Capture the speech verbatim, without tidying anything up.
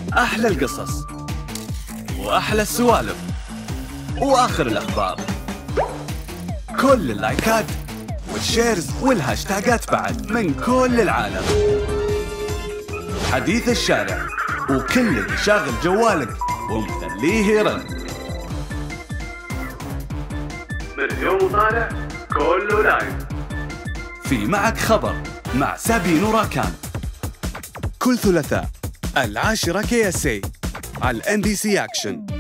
أحلى القصص وأحلى السوالف وآخر الأخبار، كل اللايكات والشيرز والهاشتاجات بعد من كل العالم. حديث الشارع وكل اللي شاغل جوالك ومخليه يرن. من يوم وطالع كله لايف. في معك خبر مع سابين وراكان كل ثلاثاء العاشرة كي اس اي على الام بي سي اكشن.